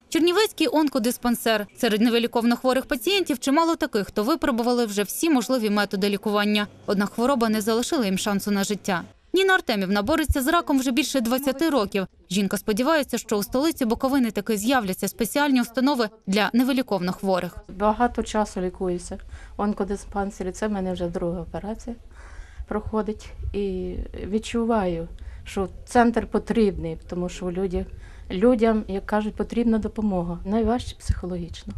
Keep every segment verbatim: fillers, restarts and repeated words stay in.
Чернівецький онкодиспансер. Серед невиліковно хворих пацієнтів чимало таких, хто випробували вже всі можливі методи лікування. Однак хвороба не залишила їм шансу на життя. Ніна Артемівна бореться з раком вже більше двадцяти років. Жінка сподівається, що у столиці Буковини таки з'являться спеціальні установи для невиліковно хворих. Багато часу лікуюся в онкодиспансері. Це в мене вже друга операція проходить. І відчуваю, що центр потрібний, тому що люди, людям, як кажуть, потрібна допомога. Найважче психологічно.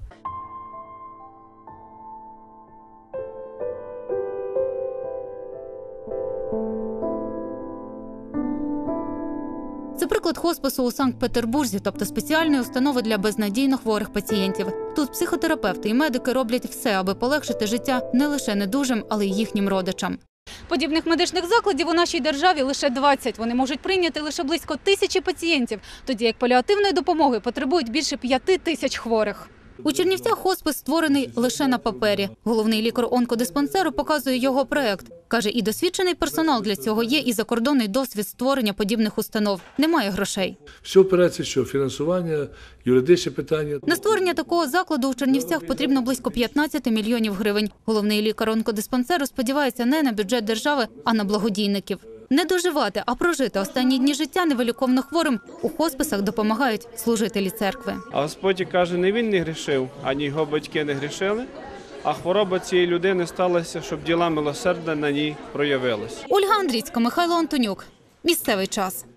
Це приклад хоспису у Санкт-Петербурзі, тобто спеціальної установи для безнадійно хворих пацієнтів. Тут психотерапевти і медики роблять все, аби полегшити життя не лише недужим, але й їхнім родичам. Подібних медичних закладів у нашій державі лише двадцять. Вони можуть прийняти лише близько тисячі пацієнтів, тоді як паліативної допомоги потребують більше п'яти тисяч хворих. У Чернівцях хоспис створений лише на папері. Головний лікар онкодиспансеру показує його проект. Каже, і досвідчений персонал для цього є, і закордонний досвід створення подібних установ. Немає грошей. Всі операції, що фінансування, юридичні питання. На створення такого закладу у Чернівцях потрібно близько п'ятнадцяти мільйонів гривень. Головний лікар онкодиспансеру сподівається не на бюджет держави, а на благодійників. Не доживати, а прожити останні дні життя невиліковно хворим у хосписах допомагають служителі церкви. А Господь каже, не він не грішив, ані його батьки не грішили, а хвороба цієї людини сталася, щоб діла милосердя на ній проявились. Ольга Андрійська, Михайло Антонюк. Місцевий час.